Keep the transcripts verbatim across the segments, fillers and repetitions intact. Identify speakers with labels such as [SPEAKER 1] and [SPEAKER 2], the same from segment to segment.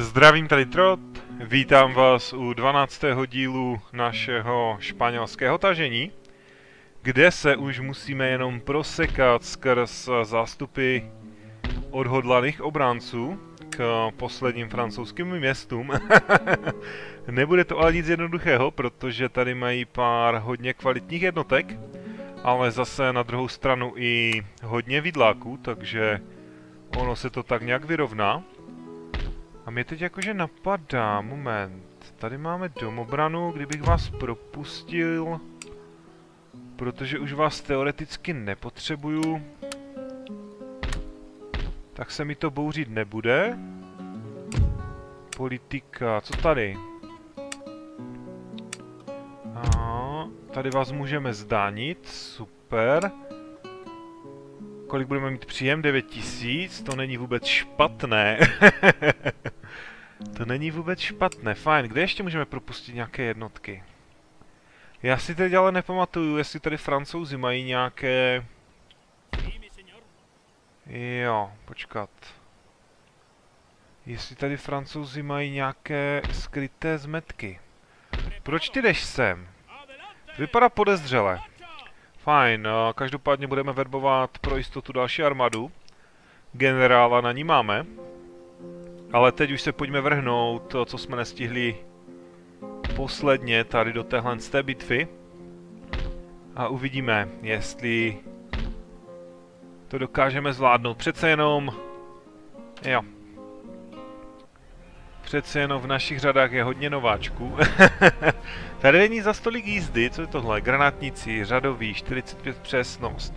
[SPEAKER 1] Zdravím, tady Trot, vítám vás u dvanáctého dílu našeho španělského tažení, kde se už musíme jenom prosekat skrz zástupy odhodlaných obránců k posledním francouzským městům. Nebude to ale nic jednoduchého, protože tady mají pár hodně kvalitních jednotek, ale zase na druhou stranu i hodně vidláků, takže ono se to tak nějak vyrovná. A mě teď jakože napadá, moment, tady máme domobranu, kdybych vás propustil, protože už vás teoreticky nepotřebuju, tak se mi to bouřit nebude. Politika, co tady? A tady vás můžeme zdánit, super. Kolik budeme mít příjem? devět tisíc, to není vůbec špatné. To není vůbec špatné, fajn. Kde ještě můžeme propustit nějaké jednotky? Já si teď ale nepamatuju, jestli tady Francouzi mají nějaké... Jo, počkat. Jestli tady Francouzi mají nějaké skryté zmetky. Proč ty jdeš sem? Vypadá podezřele. Fajn, každopádně budeme verbovat pro jistotu další armádu. Generála na ní máme. Ale teď už se pojďme vrhnout to, co jsme nestihli posledně tady do téhle z té bitvy. A uvidíme, jestli to dokážeme zvládnout. Přece jenom... Jo. Přece jenom v našich řadách je hodně nováčků. Tady není za stolik jízdy, co je tohle? Granátníci, řadový, čtyřicet pět přesnost.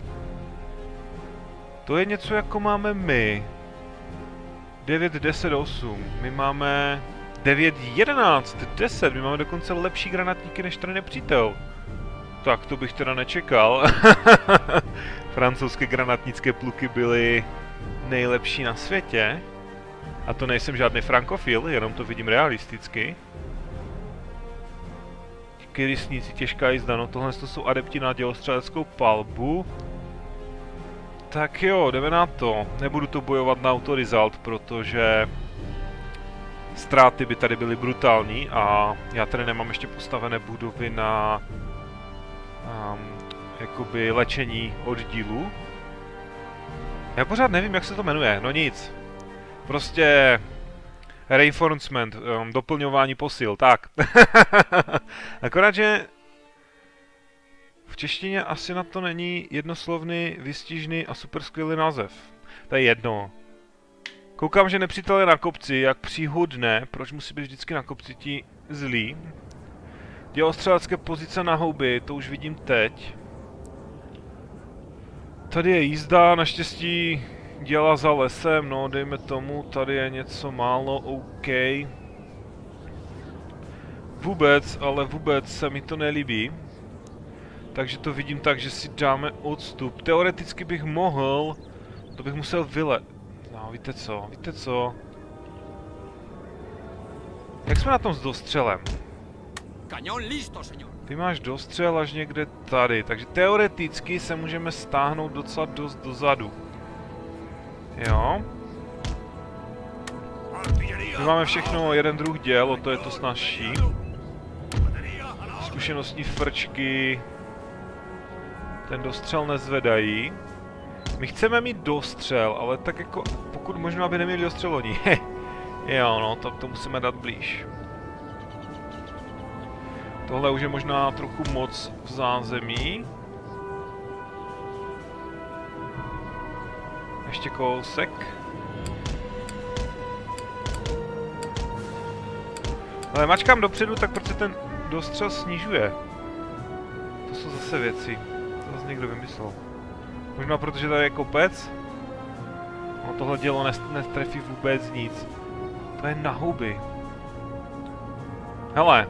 [SPEAKER 1] To je něco jako máme my. devět, deset, osm. My máme devět, jedenáct, deset. My máme dokonce lepší granátníky než ten nepřítel. Tak to bych teda nečekal. Francouzské granátnické pluky byly nejlepší na světě. A to nejsem žádný frankofil, jenom to vidím realisticky. Kyrysníci, těžká jízda, no tohle to jsou adepti na dělostřeleckou palbu. Tak jo, jdeme na to. Nebudu to bojovat na autorizalt, protože ztráty by tady byly brutální a já tady nemám ještě postavené budovy na um, jakoby léčení oddílů. Já pořád nevím, jak se to jmenuje, no nic. Prostě reinforcement, um, doplňování posil, tak. Akorát, že v češtině asi na to není jednoslovný, výstižný a super skvělý název. To je jedno. Koukám, že nepřítel je na kopci, jak příhodné, proč musí být vždycky na kopci ti zlí. Dělostřelecké pozice na houby, to už vidím teď. Tady je jízda, naštěstí děla za lesem, no dejme tomu, tady je něco málo, OK. Vůbec, ale vůbec se mi to nelíbí. Takže to vidím tak, že si dáme odstup. Teoreticky bych mohl, to bych musel vylet. No, víte co, víte co. Jak jsme na tom s dostřelem? Ty máš dostřel až někde tady, takže teoreticky se můžeme stáhnout docela dost dozadu. Jo. My máme všechno jeden druh děl, o to je to snazší. Zkušenostní frčky. Ten dostřel nezvedají. My chceme mít dostřel, ale tak jako, pokud možná by neměli dostřel oni. Jo, no, to, to musíme dát blíž. Tohle už je možná trochu moc v zázemí. Ještě kousek. Ale mačkám dopředu, tak proč se ten dostřel snižuje? To jsou zase věci. To zase někdo vymyslel. Možná protože tady je kopec? No tohle dělo nestrefí vůbec nic. To je na houby. Hele.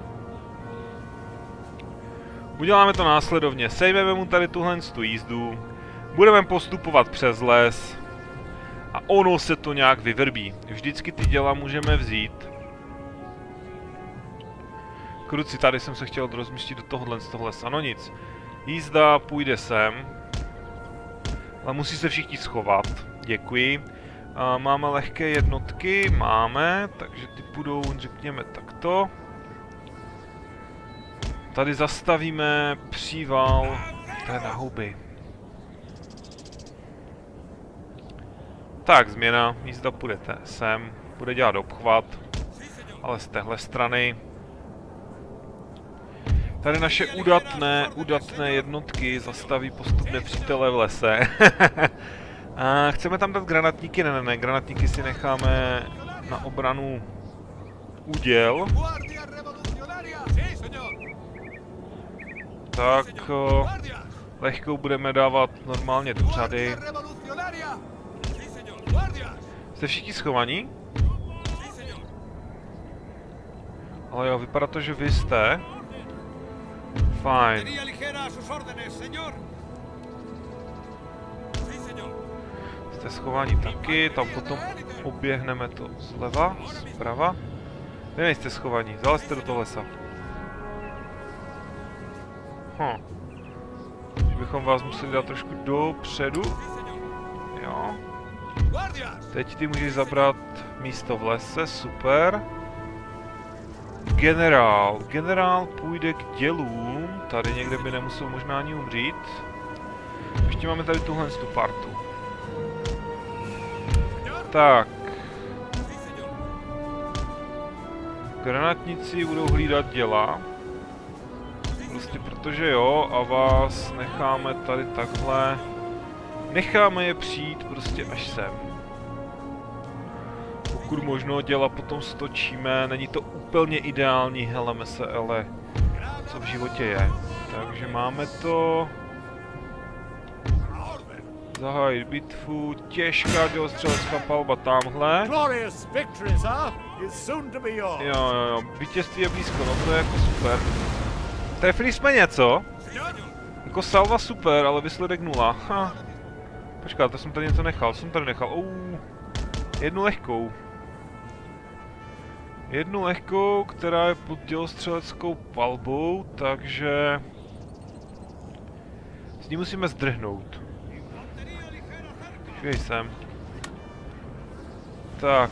[SPEAKER 1] Uděláme to následovně. Sejmeme mu tady tuhle tu jízdu. Budeme postupovat přes les. A ono se to nějak vyvrbí. Vždycky ty děla můžeme vzít. Kruci, tady jsem se chtěl rozmístit do tohohle z toho lesa. No nic. Jízda půjde sem. Ale musí se všichni schovat. Děkuji. A máme lehké jednotky, máme, takže ty půjdou, řekněme, takto. Tady zastavíme příval té na houby. Tak, změna, jízda půjdete sem, bude dělat obchvat, ale z téhle strany. Tady naše udatné, udatné jednotky zastaví postup nepřítele v lese. A chceme tam dát granatníky? Ne, ne, ne, granatníky si necháme na obranu úděl. Tak, o, lehkou budeme dávat normálně do řady. Jste všichni schovaní? Ale jo, vypadá to, že vy jste. Fajn. Jste schovaní taky, tam potom oběhneme to zleva, zprava. Vy nejste schovaní, zalezte do toho lesa. Hm. Bychom vás museli dát trošku dopředu. Jo. Teď ty můžeš zabrat místo v lese, super. Generál. Generál půjde k dělům. Tady někde by nemusel možná ani umřít. Ještě máme tady tuhle tu partu. Tak. Granatníci budou hlídat děla. Prostě protože jo, a vás necháme tady takhle. Necháme je přijít prostě až sem. Pokud možno děla potom stočíme, není to úplně ideální, heleme se, ale co v životě je. Takže máme to. Zahájit bitvu, těžká dělostřelecká palba tamhle. Jo, jo, jo, vítězství je blízko, no to je jako super. Trefili jsme něco? Jako salva super, ale výsledek nula. Ha. Počkat, to jsem tady něco nechal, jsem tady nechal, ouuu. Jednu lehkou. Jednu lehkou, která je pod dělostřeleckou palbou, takže s ní musíme zdrhnout. Počkej sem. Tak.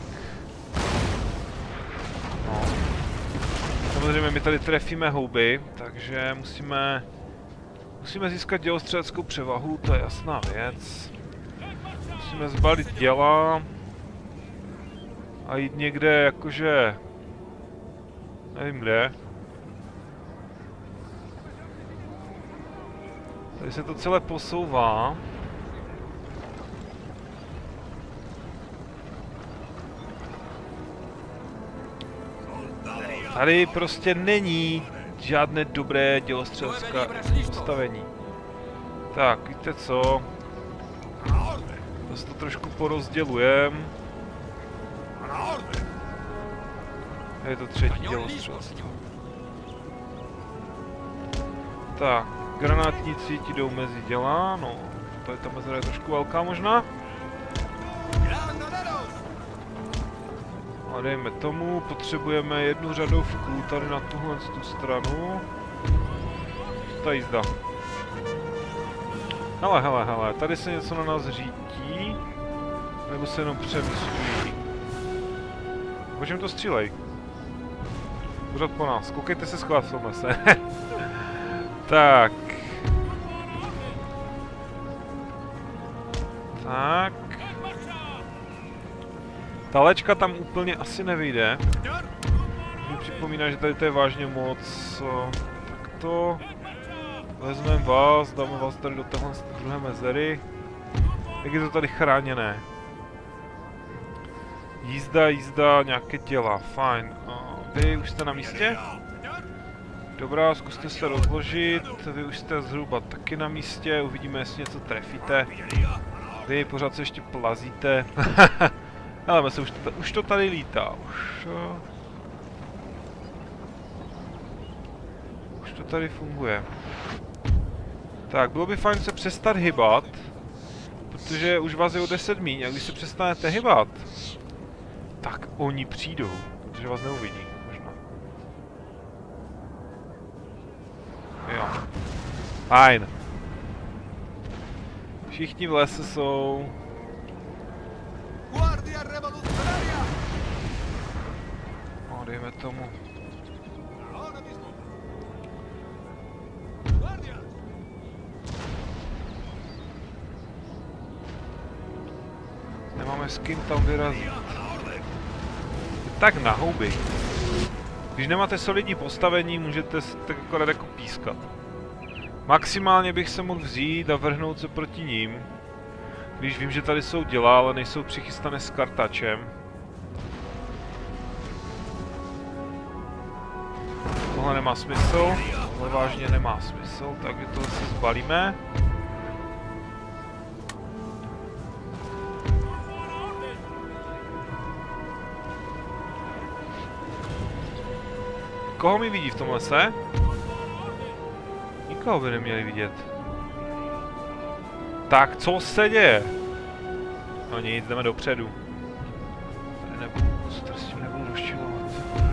[SPEAKER 1] No. Samozřejmě my tady trefíme houby, takže musíme musíme získat dělostřeleckou převahu, to je jasná věc. Musíme zbalit děla a jít někde jakože nevím kde. Tady se to celé posouvá. Tady prostě není žádné dobré dělostřelecké postavení. Tak, víte co? Zase to trošku porozdělujem. Je to třetí dělostřelectvo. Tak, granátníci ti jdou mezi děla, no, tady ta mezera je trošku velká možná. A dejme tomu, potřebujeme jednu řadovku tady na tuhle tu stranu. Ta jízda. Hele, hele, hele, tady se něco na nás řítí. Nebo se jenom přemysťují. Počem to střílej. Pořád po nás, koukejte se schovat v tom lese. Tak. Tak. Ta léčka tam úplně asi nevyjde. Mi připomíná, že tady to je vážně moc. Takto. Vezmeme vás, dáme vás tady do téhle druhé mezery. Jak je to tady chráněné? Jízda, jízda, nějaké děla, fajn. Vy už jste na místě? Dobrá, zkuste se rozložit. Vy už jste zhruba taky na místě, uvidíme, jestli něco trefíte. Vy pořád se ještě plazíte. Ale se už, to, už to tady lítá, už... Už to tady funguje. Tak, bylo by fajn se přestat hybat, protože už vás je o deset míň, a když se přestanete hybat, tak oni přijdou, protože vás neuvidí, možná. Jo. Fajn. Všichni v lese jsou... dejme tomu. Nemáme s kým tam vyrazit. Tak na houby. Když nemáte solidní postavení, můžete tak akorát jako pískat. Maximálně bych se mohl vzít a vrhnout se proti ním. Když vím, že tady jsou děla, ale nejsou přichystané s kartačem. Tohle nemá smysl. Tohle vážně nemá smysl, takže tohle si zbalíme. Koho mi vidí v tom lese? Nikoho by neměli vidět. Tak, co se děje? No nic, jdeme dopředu. Tady nebudu, tady s tím nebudu rozčilovat.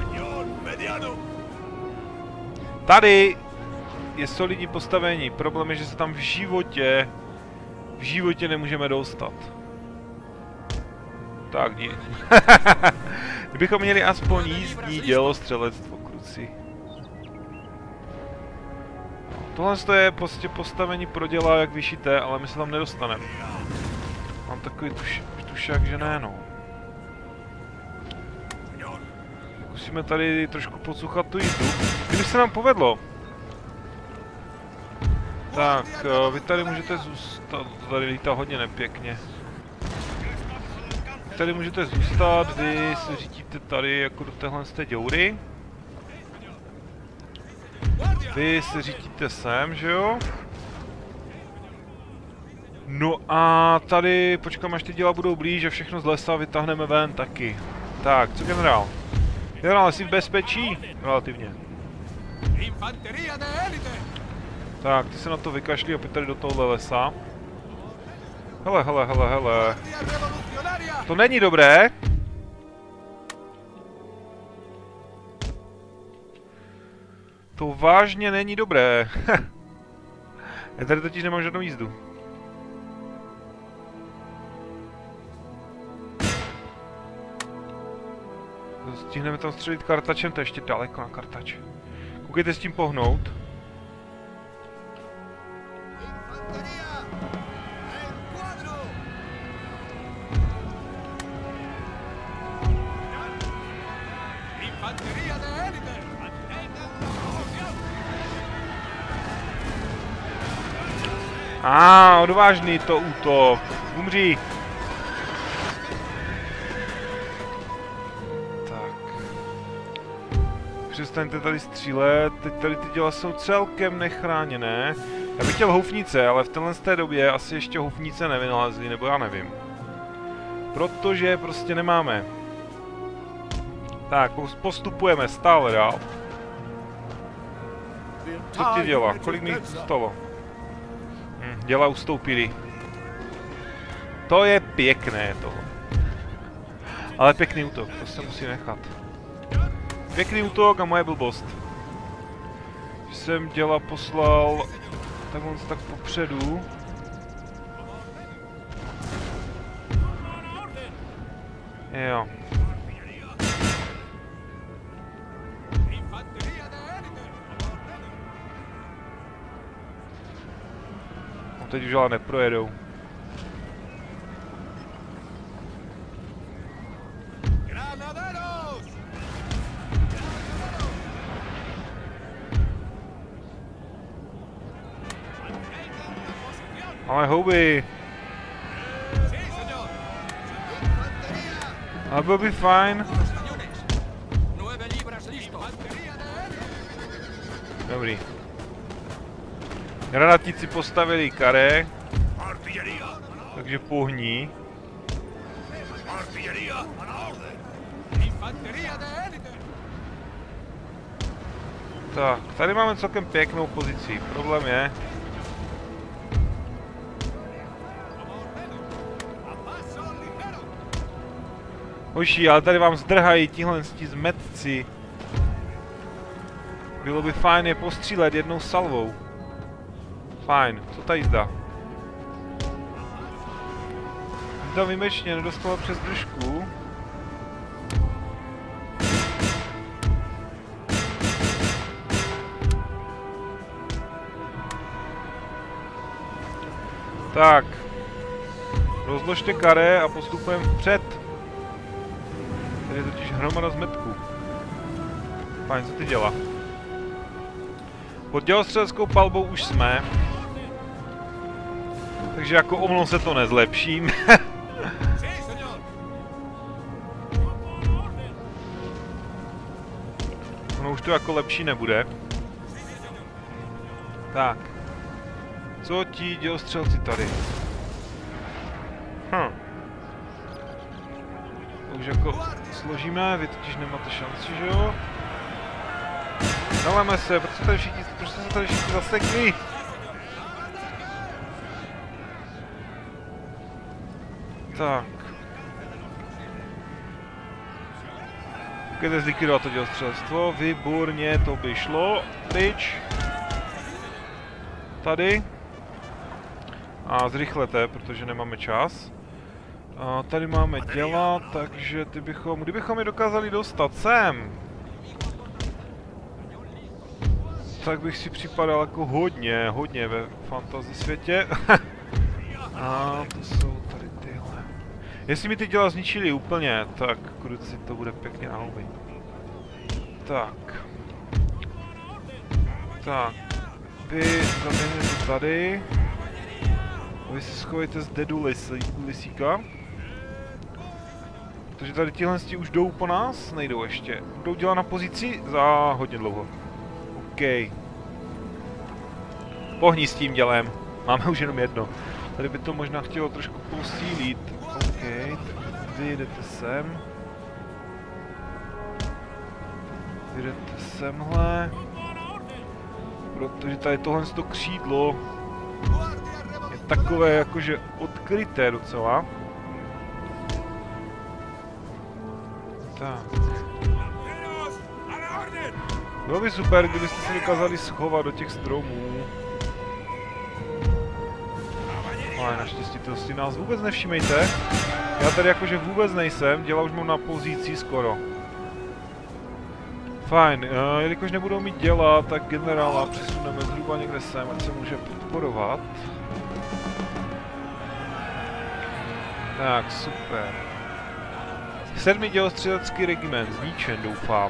[SPEAKER 1] Tady je solidní postavení. Problém je, že se tam v životě, v životě nemůžeme dostat. Tak, nic. Kdybychom měli aspoň jízdní dělostřelectvo, kruci. Tohle je prostě postavení pro děla jak vyšité, ale my se tam nedostaneme. Mám takový tuš, tušák, že ne, no. Musíme tady trošku pocuchat tu jízdu. Kdyby se nám povedlo. Tak, vy tady můžete zůstat, tady lítá hodně nepěkně. Tady můžete zůstat, vy se řídíte tady jako do téhle z té děury. Vy se řídíte sem, že jo? No a tady počkám, až ty děla budou blíž a všechno z lesa vytáhneme ven taky. Tak, co generál? Generál, jsi v bezpečí? Relativně. Tak, ty se na to vykašlí opět tady do tohohle lesa. Hele, hele, hele, hele. To není dobré. To vážně není dobré. Já tady totiž nemám žádnou jízdu. Stihneme tam střelit kartačem, to je ještě daleko na kartač. Koukejte s tím pohnout. A ah, odvážný to útok. Umří. Tak. Přestaňte tady střílet. Teď tady ty děla jsou celkem nechráněné. Já bych chtěl houfnice, ale v téhle té době asi ještě houfnice nevynalezli, nebo já nevím. Protože prostě nemáme. Tak, postupujeme stále dál. Co ty děla? Kolik mi zůstalo? Hm, děla ustoupili. To je pěkné tohle. Ale pěkný útok, to se musí nechat. Pěkný útok a moje blbost. Když jsem děla poslal takhle tak popředu. Jo. No teď už ale neprojedou. Ale houby. Ale byl by fajn. Dobrý. Granatníci postavili karé. Takže pohní. Tak, tady máme celkem pěknou pozici. Problém je... Hoši, ale tady vám zdrhají tihle zmetci. Bylo by fajn je postřílet jednou salvou. Fajn, co ta jízda? Jízda výjimečně nedostala přes držku. Tak. Rozložte karé a postupujeme vpřed. Tady je totiž hromada zmetků. Fajn, co ty dělá? Pod dělostřeleckou palbou už jsme. Takže jako omlouvám se to nezlepším. Ono už to jako lepší nebude. Tak. Co ti dělostřelci tady? Hm. To už jako složíme, vy totiž nemáte šanci, že jo? Naleme se, proč se tady všichni, proč se tady všichni zasekli? Tak. Můžete zlikvidovat to dělostřelectvo, výborně, to by šlo. Pryč. Tady. A zrychlete, protože nemáme čas. A tady máme děla, takže ty bychom, kdybychom je dokázali dostat sem, tak bych si připadal jako hodně, hodně ve fantasy světě. A to jsou tady tyhle. Jestli mi ty děla zničili úplně, tak kruci to bude pěkně na houby. Tak. Tak. Vy zaběhnete tady. Vy si schovejte z dedu lisí, lisíka. Protože tady tihle už jdou po nás? Nejdou ještě. Budou dělat na pozici za hodně dlouho. OK. Pohni s tím dělem. Máme už jenom jedno. Tady by to možná chtělo trošku posílit. OK. Vy jdete sem. Vy jdete semhle. Protože tady tohle to křídlo je takové jakože odkryté docela. Tak. Bylo by super, kdybyste se dokázali schovat do těch stromů. Ale naštěstí to si nás vůbec nevšimejte. Já tady jakože vůbec nejsem, dělal už mám na pozici skoro. Fajn, uh, jelikož nebudou mít děla, tak generála přesuneme zhruba někde sem, ať se může podporovat. Tak, super. Sedmý dělostřelecký regiment, zničen, doufám.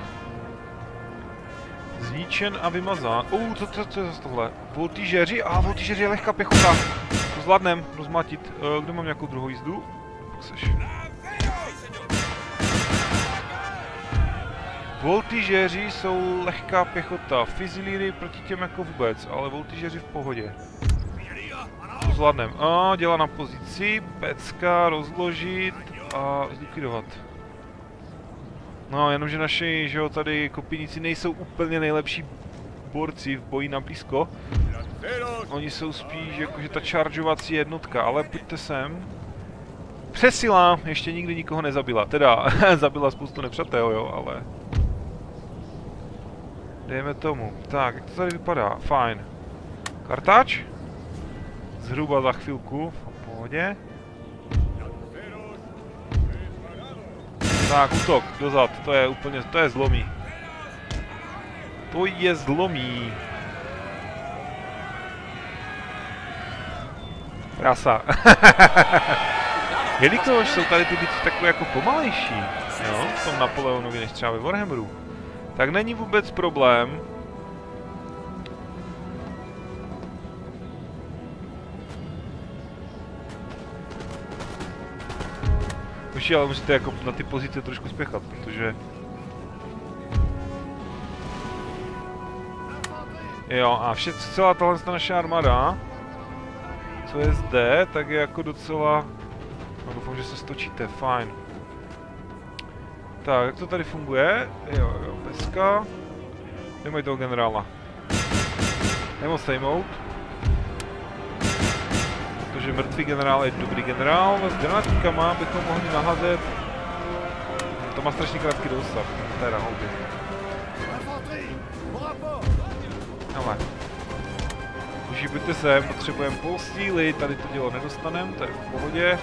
[SPEAKER 1] Zničen a vymazán. Uh, co to, to je zase tohle? Voltižeři? A ah, voltižeři je lehká pěchota. To zvládnem rozmatit. Uh, kde mám nějakou druhou jízdu? Pak seš. Voltižeři jsou lehká pěchota. Fizilíry proti těm jako vůbec, ale voltižeři v pohodě. To zvládnem. A ah, dělá na pozici, pecka, rozložit a zlikvidovat. No, jenomže naši, že jo, tady kopíníci nejsou úplně nejlepší borci v boji na blízko. Oni jsou spíš jakože ta chargeovací jednotka, ale pojďte sem. Přesila, ještě nikdy nikoho nezabila, teda zabila spoustu nepřátel, jo, ale... Dejme tomu. Tak, jak to tady vypadá? Fajn. Kartáč? Zhruba za chvilku, v pohodě. Tak, útok, dozad, to je úplně, to je zlomí. To je zlomí. Krása. Jelikož jsou tady ty bitvy takové jako pomalejší, jo, v tom Napoleonovi než třeba ve Warhammeru, tak není vůbec problém. Už ale musíte jako na ty pozice trošku spěchat, protože... Jo, a vše, celá tahle naše armáda, co je zde, tak je jako docela... No, doufám, že se stočíte, fajn. Tak, jak to tady funguje? Jo, jo, peska. Jdeme toho generála. Nemo sejmout. Protože mrtvý generál je dobrý generál. S granátkama bychom mohli naházet. To má strašně krátký dosah. Teda houby. Ale. Už buďte sem, potřebujeme posílit, tady to dělo nedostaneme, to je v pohodě.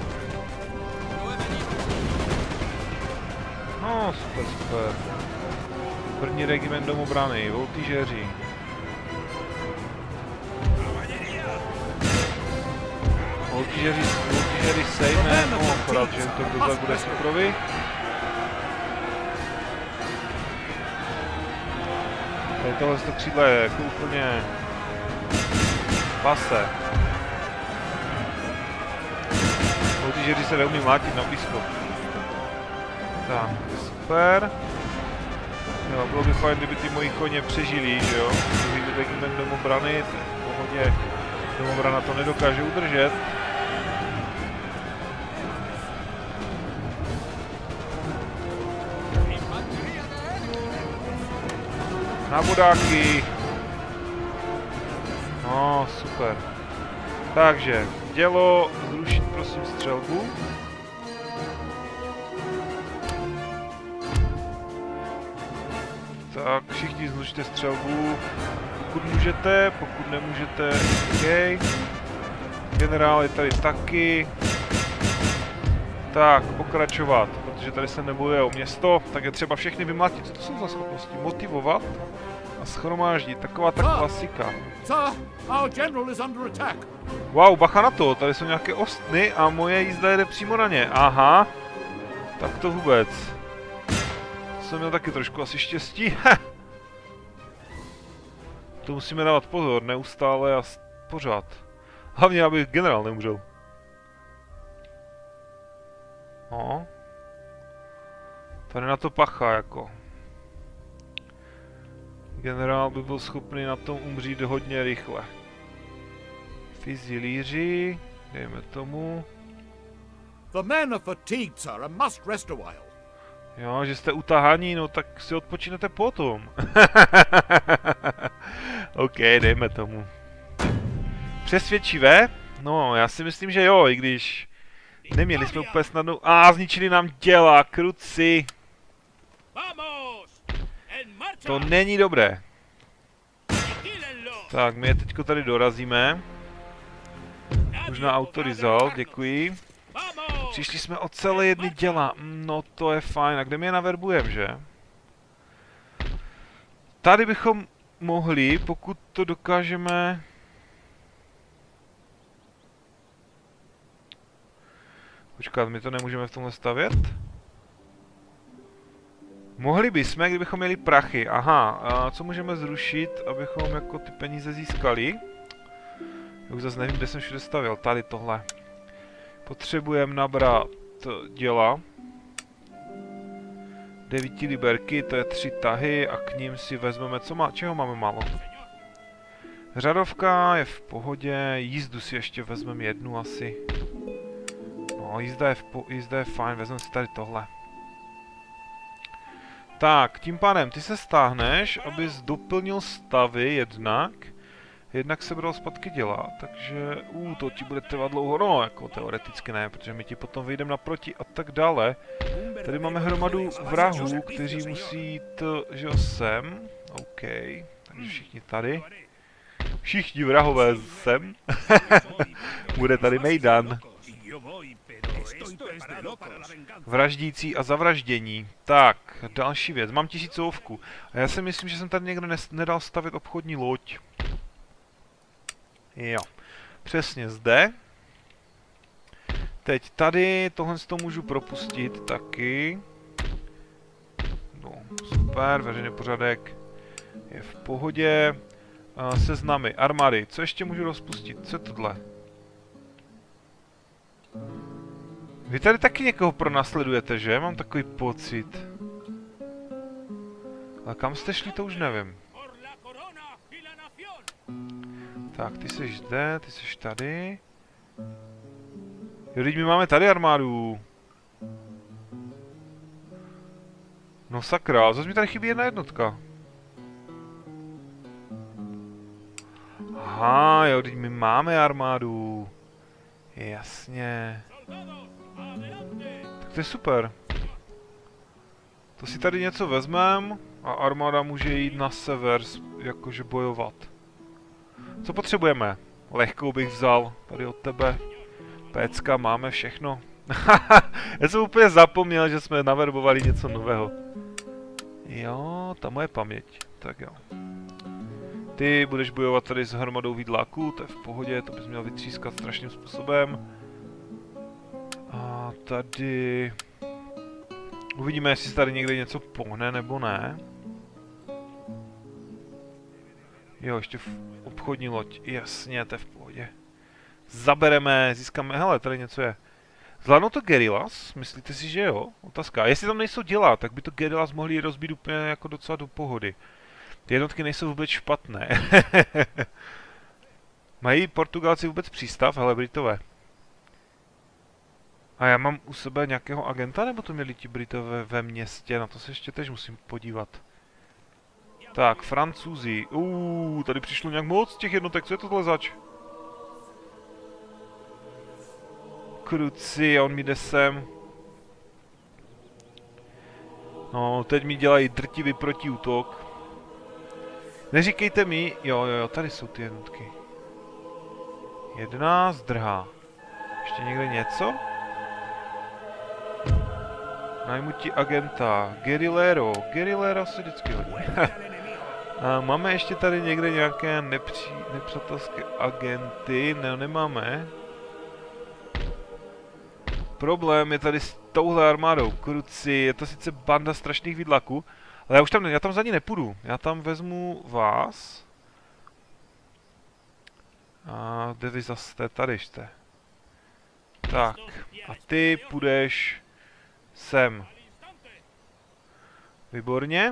[SPEAKER 1] No, super, super. První regiment domobrany, voltižeři. Loutižeři, loutižeři sejme, no akorát, že to kdo bude Suprovi. Tady tohle to křídlo je jako úplně pase. Loutižeři se neumí mlátit na blízko. Tak, super. Jo, bylo by fajn, kdyby ty moji koně přežili, že jo? Kdyby regiment domobrany, v pohodě domobrana to nedokáže udržet. Na vodáky. No, super. Takže, dělo, zrušit prosím střelbu. Tak, všichni zrušte střelbu, pokud můžete, pokud nemůžete, OK. Generál je tady taky. Tak, pokračovat, protože tady se nebojuje o město, tak je třeba všechny vymlátit. Co to jsou za schopnosti? Motivovat a shromáždit, taková ta klasika. Wow, bacha na to, tady jsou nějaké ostny a moje jízda jede přímo na ně. Aha, tak to vůbec. Jsem měl taky trošku asi štěstí. To musíme dávat pozor, neustále a pořád. Hlavně, aby generál neumřel. No. Tady na to pacha, jako. Generál by byl schopný na tom umřít hodně rychle. Fizilíři, dejme tomu.
[SPEAKER 2] The men are fatigued, sir, and must rest a while.
[SPEAKER 1] Jo, že jste utahaní, no tak si odpočinete potom. OK, dejme tomu. Přesvědčivé? No, já si myslím, že jo, i když neměli jsme úplně snadnou... A, zničili nám děla, kruci. To není dobré. Tak, my je teďko tady dorazíme. Možná autorizal, děkuji. Přišli jsme o celé jedny děla. No to je fajn. A kde my je naverbujem, že? Tady bychom mohli, pokud to dokážeme... Počkat, my to nemůžeme v tomhle stavět? Mohli bychom, kdybychom měli prachy. Aha, a co můžeme zrušit, abychom jako ty peníze získali? Já už zase nevím, kde jsem všude stavěl. Tady tohle. Potřebujeme nabrat děla. Devíti liberky, to je tři tahy a k ním si vezmeme, co má, čeho máme málo. Řadovka je v pohodě, jízdu si ještě vezmeme jednu asi. No, jízda je, v po, jízda je fajn, vezmeme si tady tohle. Tak, tím pádem ty se stáhneš, abys doplnil stavy jednak. Jednak se bral zpátky dělá, takže uh, to ti bude trvat dlouho, no jako teoreticky ne, protože my ti potom vyjdeme naproti a tak dále. Tady máme hromadu vrahů, kteří musí jít, že jo, sem, OK, takže všichni tady. Všichni vrahové sem. Bude tady mejdan. Vraždící a zavraždění. Tak, další věc, mám tisícovku. A já si myslím, že jsem tady někde nedal stavit obchodní loď. Jo, přesně zde. Teď tady tohle to můžu propustit taky. No, super, veřejný pořádek je v pohodě. Seznamy, armády, co ještě můžu rozpustit? Co je tohle? Vy tady taky někoho pronásledujete, že? Mám takový pocit. Ale kam jste šli, to už nevím. Tak, ty jsi zde, ty jsi tady. Jo, teď my máme tady armádu. No sakra, zase mi tady chybí jedna jednotka. Aha, jo, teď my máme armádu. Jasně. Tak to je super. To si tady něco vezmem a armáda může jít na sever, jakože bojovat. Co potřebujeme? Lehkou bych vzal, tady od tebe. Pécka, máme všechno. Já jsem úplně zapomněl, že jsme naverbovali něco nového. Jo, ta moje paměť. Tak jo. Ty budeš bojovat tady s hromadou vidláků, to je v pohodě, to bys měl vytřískat strašným způsobem. A tady... Uvidíme, jestli se tady někde něco pohne, nebo ne. Jo, ještě v obchodní loď. Jasně, to je v pohodě. Zabereme, získáme... Hele, tady něco je. Zvládnou to Guerrillas? Myslíte si, že jo? Otázka. A jestli tam nejsou děla, tak by to Guerrillas mohli rozbít úplně jako docela do pohody. Ty jednotky nejsou vůbec špatné. Mají Portugalci vůbec přístav? Hele, Britové. A já mám u sebe nějakého agenta, nebo to měli ti Britové ve městě? Na to se ještě tež musím podívat. Tak, Francouzi. Uuu, tady přišlo nějak moc těch jednotek, co je to zač? Kruci, on mi jde sem. No, teď mi dělají drtivý protiútok. Neříkejte mi, jo, jo, jo, tady jsou ty jednotky. Jedna zdrhá. Ještě někde něco? Najmu ti agenta. Guerillero. Guerillero se vždycky hodí. A máme ještě tady někde nějaké nepří, nepřátelské agenty? Ne, nemáme. Problém je tady s touhle armádou. Kruci, je to sice banda strašných vidlaků, ale já už tam, já tam za ní nepůjdu. Já tam vezmu vás. A kde vy zase jste? Tady jste. Tak, a ty půjdeš sem. Výborně.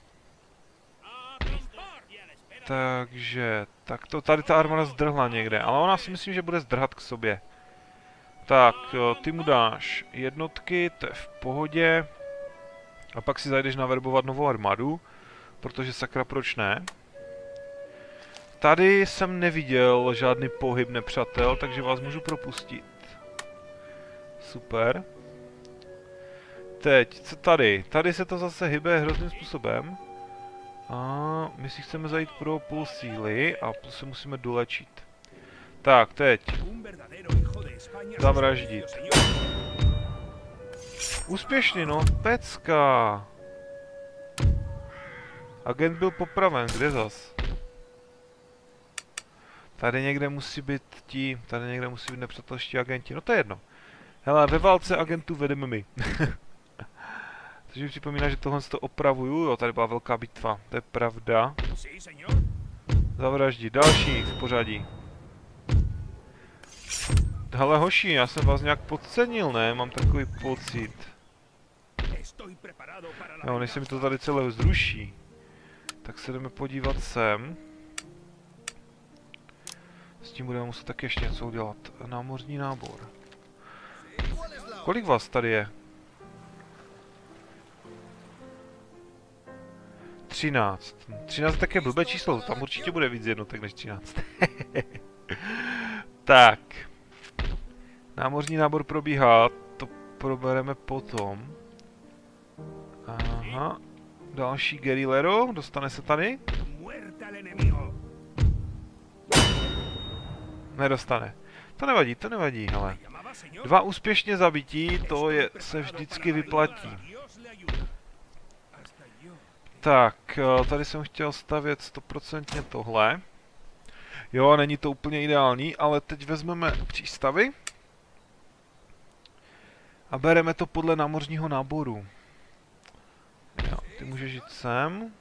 [SPEAKER 1] Takže, tak to tady ta armáda zdrhla někde, ale ona si myslím, že bude zdrhat k sobě. Tak, ty mu dáš jednotky, to je v pohodě. A pak si zajdeš naverbovat novou armádu, protože sakra proč ne. Tady jsem neviděl žádný pohyb nepřátel, takže vás můžu propustit. Super. Teď, co tady? Tady se to zase hybe hrozným způsobem. A my si chceme zajít pro půl síly a se musíme dolečit. Tak, teď. Zavraždit. Úspěšný, no, pecka. Agent byl popraven, kde zas? Tady někde musí být ti, tady někde musí být nepřátelští agenti, no to je jedno. Hele, ve válce agentů vedeme my. Takže mi připomíná, že tohle to opravuju, jo, tady byla velká bitva, to je pravda. Zavraždit, další v pořadí. Hele hoši, já jsem vás nějak podcenil, ne? Mám takový pocit. Jo, než se mi to tady celé zruší. Tak se jdeme podívat sem. S tím budeme muset taky ještě něco udělat. Námořní nábor. Kolik vás tady je? třináct. třináct je také blbé číslo, tam určitě bude víc jednotek než třináct. Tak. Námořní nábor probíhá, to probereme potom. Aha. Další guerillero, dostane se tady? Nedostane. To nevadí, to nevadí, hele. Dva úspěšně zabití, to je, se vždycky vyplatí. Tak, tady jsem chtěl stavět stoprocentně tohle. Jo, není to úplně ideální, ale teď vezmeme přístavy. A bereme to podle námořního náboru. Jo, ty můžeš jít sem.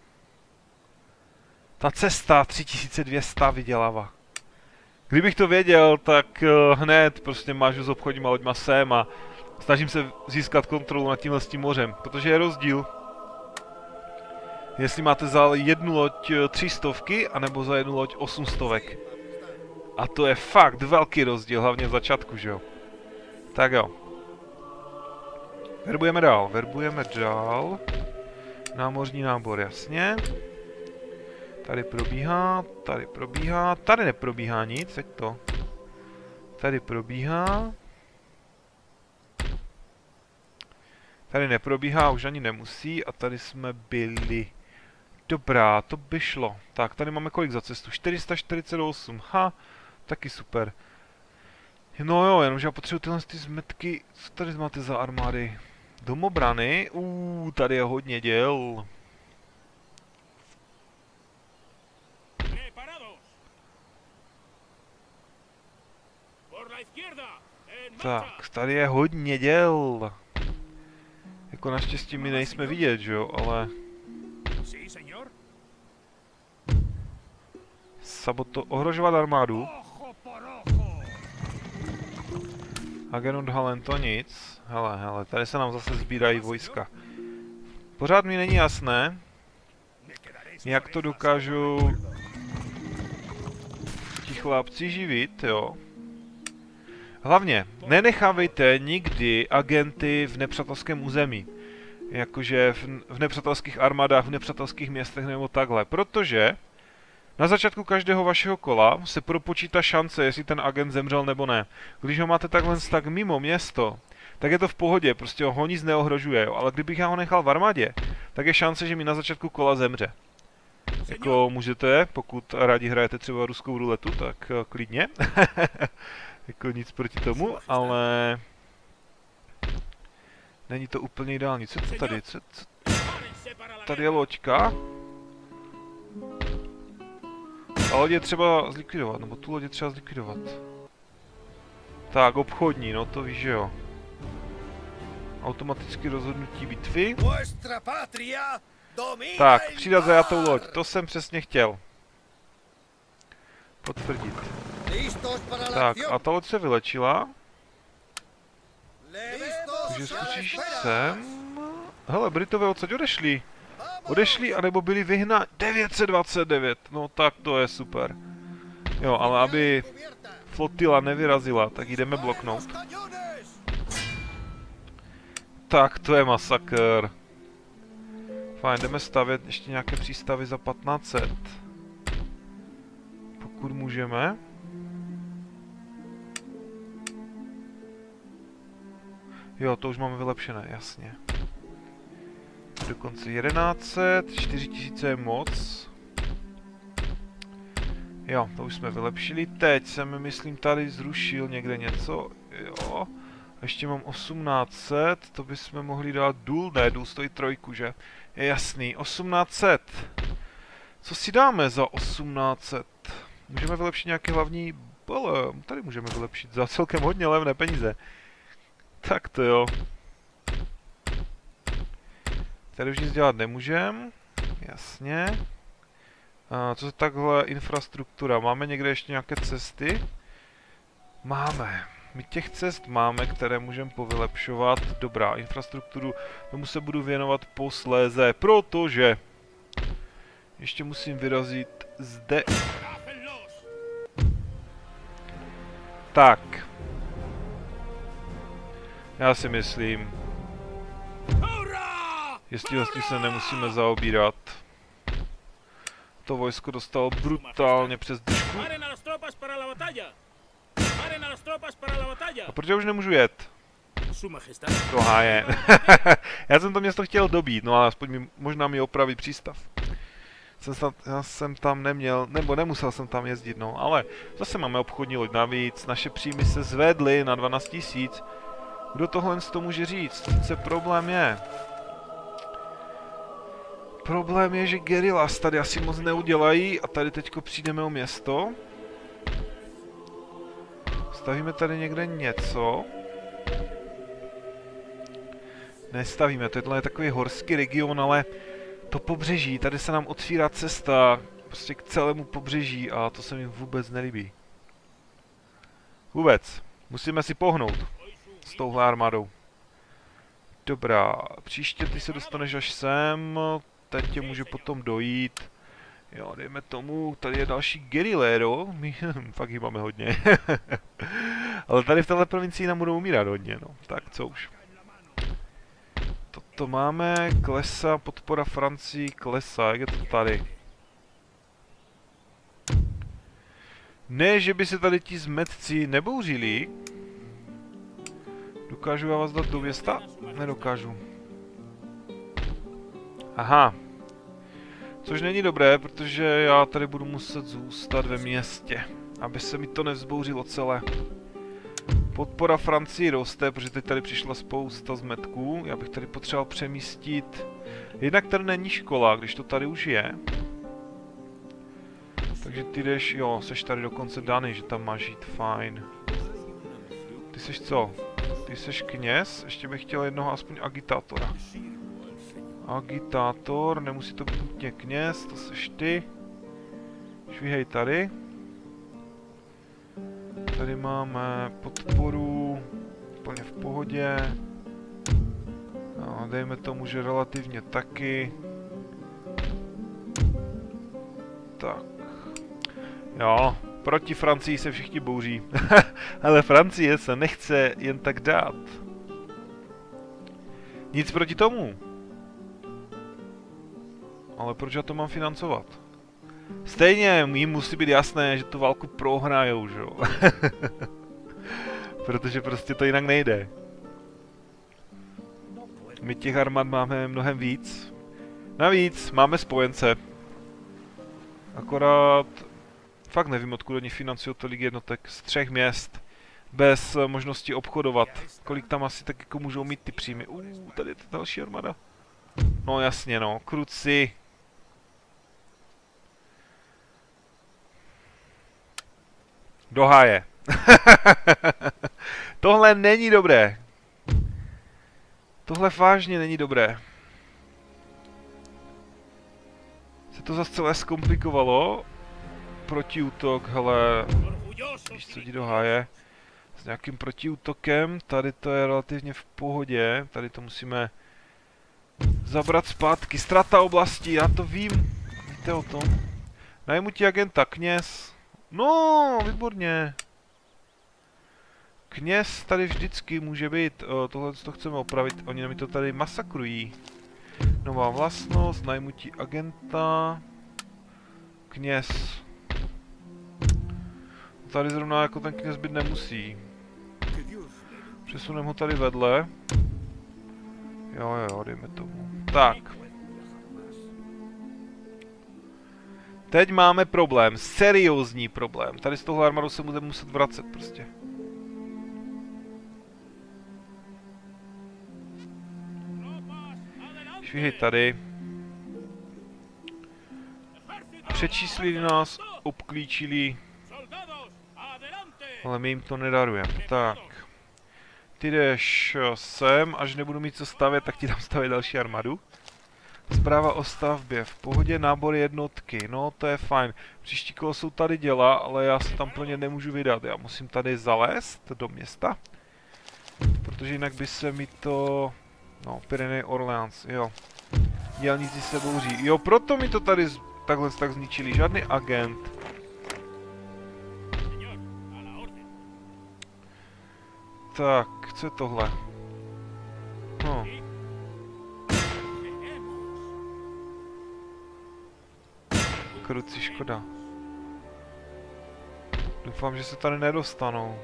[SPEAKER 1] Ta cesta tři tisíce dvě stě vydělává. Kdybych to věděl, tak uh, hned prostě mážu s obchodníma loďma sem a snažím se získat kontrolu nad tímhle s tím mořem, protože je rozdíl. Jestli máte za jednu loď tři stovky, anebo za jednu loď osm stovek. A to je fakt velký rozdíl, hlavně v začátku, že jo. Tak jo. Verbujeme dál, verbujeme dál. Námořní nábor, jasně. Tady probíhá, tady probíhá, tady neprobíhá nic, teď to. Tady probíhá. Tady neprobíhá, už ani nemusí a tady jsme byli. Dobrá, to by šlo. Tak, tady máme kolik za cestu? čtyři sta čtyřicet osm, ha, taky super. No jo, jenomže já potřebuji tyhle ty zmetky, co tady máte za armády? Domobrany, uuu, tady je hodně děl. Tak, tady je hodně děl. Jako naštěstí my nejsme vidět, že jo, ale... Saboto... ohrožovat armádu. Agent odhalen, to nic. Hele, hele, tady se nám zase sbírají vojska. Pořád mi není jasné, jak to dokážu ti chlapci živit, jo. Hlavně, nenechávejte nikdy agenty v nepřátelském území. Jakože v, v nepřátelských armádách, v nepřátelských městech nebo takhle. Protože na začátku každého vašeho kola se propočítá šance, jestli ten agent zemřel nebo ne. Když ho máte takhle tak mimo město, tak je to v pohodě, prostě ho nic neohrožuje, jo. Ale kdybych já ho nechal v armádě, tak je šance, že mi na začátku kola zemře. Jako můžete, pokud rádi hrajete třeba ruskou ruletu, tak uh, klidně. Jako nic proti tomu, ale... Není to úplně ideální. Co to tady? Co, co... Tady je loďka. A loď je třeba zlikvidovat, nebo tu loď je třeba zlikvidovat. Tak, obchodní, no to víš, že jo. Automaticky rozhodnutí bitvy. Tak, přidat zajatou loď, to jsem přesně chtěl. Potvrdit. Tak, a ta loď se vylečila. Takže zkusíš sem. Hele, Britové odsaď odešli. Odešli, anebo byli vyhna devět set dvacet devět. No tak to je super. Jo, ale aby flotila nevyrazila, tak jdeme bloknout. Tak, to je masakr. Fajn, jdeme stavět ještě nějaké přístavy za patnáct set. Pokud můžeme. Jo, to už máme vylepšené, jasně. Dokonce jedenáct set, čtyři tisíce je moc. Jo, to už jsme vylepšili. Teď jsem, myslím, tady zrušil někde něco. Jo. Ještě mám osmnáct set, to bychom mohli dát důl, ne, důl stojí trojku, že? Je jasný, osmnáct set. Co si dáme za osmnáct set? Můžeme vylepšit nějaké hlavní... Bole, tady můžeme vylepšit za celkem hodně levné peníze. Tak to jo. Tady už nic dělat nemůžem. Jasně. A co je takhle infrastruktura? Máme někde ještě nějaké cesty? Máme. My těch cest máme, které můžeme povylepšovat. Dobrá, infrastrukturu, tomu se budu věnovat posléze, protože ještě musím vyrazit zde. Tak. Já si myslím, jestli vlastně se nemusíme zaobírat. To vojsko dostalo brutálně přes držku. A protože už nemůžu jet? To háje. Já jsem to město chtěl dobít, no ale aspoň mi, možná mi opravit přístav. Jsem tam, já jsem tam neměl, nebo nemusel jsem tam jezdit, no, ale zase máme obchodní loď navíc, naše příjmy se zvedly na dvanáct tisíc. Kdo tohle z toho může říct? Co problém je? Problém je, že guerillas tady asi moc neudělají a tady teďko přijdeme o město. Stavíme tady někde něco. Nestavíme, tohle je takový horský region, ale to pobřeží, tady se nám otvírá cesta prostě k celému pobřeží a to se mi vůbec nelíbí. Vůbec. Musíme si pohnout s touhle armádou. Dobrá, příště ty se dostaneš až sem, teď tě může potom dojít. Jo, dejme tomu, tady je další guerillero, my fakt jich máme hodně. Ale tady v téhle provincii nám budou umírat hodně, no, tak co už. Toto máme, klesa, podpora Francii, klesa, jak je to tady? Ne, že by se tady ti zmetci nebouřili. Dokážu já vás dát do města? Nedokážu. Aha. Což není dobré, protože já tady budu muset zůstat ve městě, aby se mi to nevzbouřilo celé. Podpora Francii roste, protože teď tady přišla spousta zmetků. Já bych tady potřeboval přemístit... Jednak tady není škola, když to tady už je. Takže ty jdeš, jo, seš tady dokonce daný, že tam máš jít, fajn. Ty Ty jsi co? Ty jsi kněz? Ještě bych chtěl jednoho aspoň agitátora. Agitátor, nemusí to být nutně kněz, to seš ty. Švíhej tady. Tady máme podporu, úplně v pohodě. No, dejme tomu, že relativně taky. Tak. Jo, proti Francii se všichni bouří. Ale Francie se nechce jen tak dát. Nic proti tomu. Ale proč já to mám financovat? Stejně jim musí být jasné, že tu válku prohrajou, že jo? Protože prostě to jinak nejde. My těch armád máme mnohem víc. Navíc máme spojence. Akorát fakt nevím, odkud oni financují tolik jednotek z třech měst. Bez možnosti obchodovat. Kolik tam asi tak jako můžou mít ty příjmy. Uuu, tady je ta další armáda. No jasně no, kruci. Do háje. Tohle není dobré. Tohle vážně není dobré. Se to zase celé zkomplikovalo. Protiútok, hele. Víš co, jdi do háje. S nějakým protiútokem. Tady to je relativně v pohodě. Tady to musíme zabrat zpátky. Strata oblastí, já to vím. Víte o tom? Najmu ti agenta, kněz. No, výborně. Kněz tady vždycky může být. O, tohle to chceme opravit. Oni mi to tady masakrují. Nová vlastnost, najmutí agenta. Kněz. Tady zrovna jako ten kněz být nemusí. Přesuneme ho tady vedle. Jo, jo, dejme tomu. Tak. Teď máme problém, seriózní problém. Tady z tohle armádu se budeme muset vracet prostě. Švíhej tady. Přečíslili nás, obklíčili. Ale my jim to nedarujeme. Tak. Ty jdeš sem, až nebudu mít co stavět, tak ti dám stavět další armádu. Zpráva o stavbě. V pohodě nábor jednotky. No, to je fajn. Příští kolo jsou tady děla, ale já se tam pro ně nemůžu vydat. Já musím tady zalézt do města. Protože jinak by se mi to... No, Pyrenej Orleans, jo. Dělníci se bouří. Jo, proto mi to tady takhle tak zničili. Žádný agent. Tak, co je tohle? No. Kruci, škoda. Doufám, že se tady nedostanou.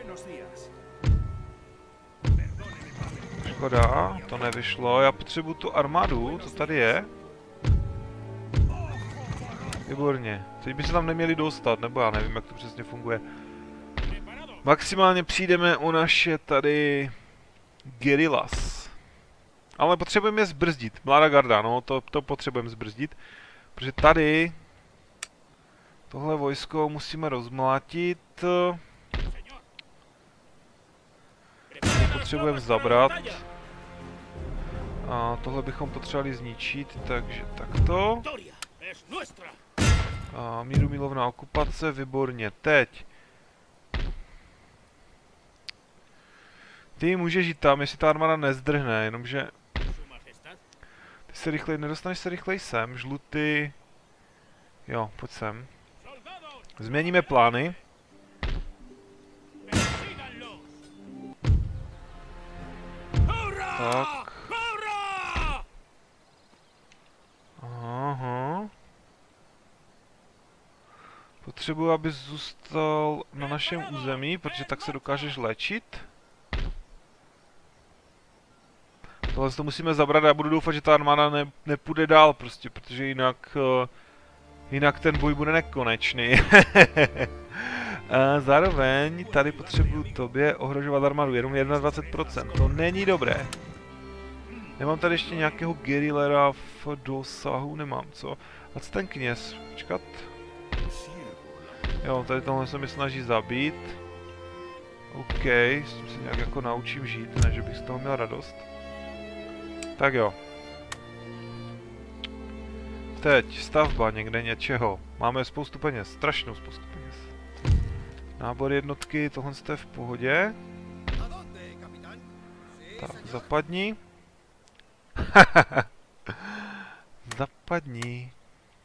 [SPEAKER 1] Škoda, to nevyšlo. Já potřebuju tu armádu, co tady je. Výborně. Teď by se tam neměli dostat, nebo já nevím, jak to přesně funguje. Maximálně přijdeme o naše tady guerillas. Ale potřebujeme je zbrzdit. Mladá garda, no, to, to potřebujeme zbrzdit. Protože tady tohle vojsko musíme rozmlátit. Potřebujeme zabrat. A tohle bychom potřebovali zničit, takže takto. A míru milovná okupace, výborně. Teď. Ty můžeš jít tam, jestli ta armáda nezdrhne, jenomže... Ty se rychleji, nedostaneš se rychleji sem, žlutý... Jo, pojď sem. Změníme plány. Tak. Aha. Potřebuji, abys zůstal na našem území, protože tak se dokážeš léčit. Tohle to musíme zabrat a já budu doufat, že ta armáda ne, nepůjde dál prostě, protože jinak... Uh, jinak ten boj bude nekonečný. A zároveň tady potřebuju tobě ohrožovat armádu, jenom dvacet jedna procent. To není dobré. Nemám tady ještě nějakého guerillera v dosahu, nemám, co? A co ten kněz? Počkat. Jo, tady tohle se mi snaží zabít. OK, s tím se nějak jako naučím žít, ne, že bych z toho měl radost. Tak jo. Teď stavba někde něčeho. Máme spoustu peněz, strašnou spoustu peněz. Nábor jednotky, tohle je v pohodě. Tak, zapadni. Zapadni.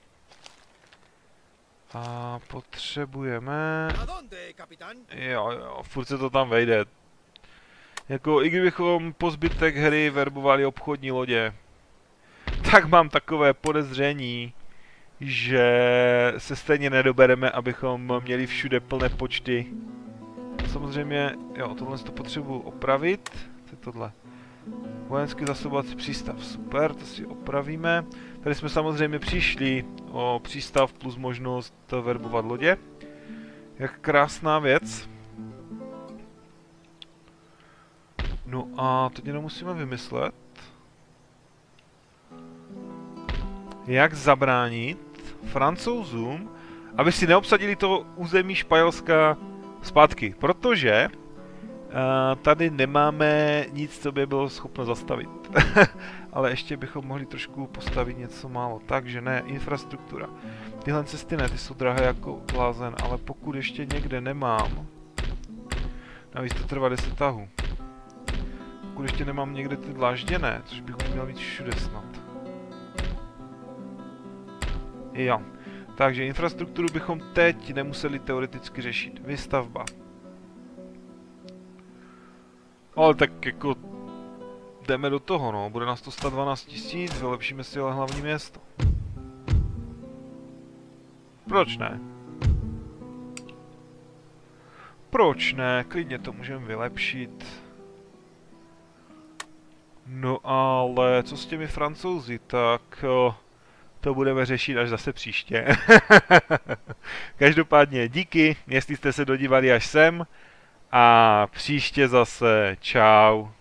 [SPEAKER 1] A potřebujeme... Jo, jo, furt se to tam vejde. Jako i kdybychom po zbytek hry verbovali obchodní lodě, tak mám takové podezření, že se stejně nedobereme, abychom měli všude plné počty. Samozřejmě, jo, tohle to potřebuji opravit. Co je tohle? Vojenský zasobovací přístav, super, to si opravíme. Tady jsme samozřejmě přišli o přístav plus možnost verbovat lodě. Jak krásná věc. No a teď jenom musíme vymyslet, jak zabránit Francouzům, aby si neobsadili to území Španělska zpátky, protože uh, tady nemáme nic, co by bylo schopno zastavit. Ale ještě bychom mohli trošku postavit něco málo. Takže ne, infrastruktura. Tyhle cesty ne, ty jsou drahé jako blázen, ale pokud ještě někde nemám, navíc to trvá deset tahů. Pokud ještě nemám někde ty dlážděné, což bych už měl být všude snad. Jo. Takže infrastrukturu bychom teď nemuseli teoreticky řešit. Výstavba. Ale tak jako jdeme do toho, no. Bude nás to stát dvanáct tisíc, vylepšíme si ale hlavní město. Proč ne? Proč ne? Klidně to můžeme vylepšit. No ale co s těmi Francouzi, tak o, to budeme řešit až zase příště. Každopádně díky, jestli jste se dodívali až sem a příště zase čau.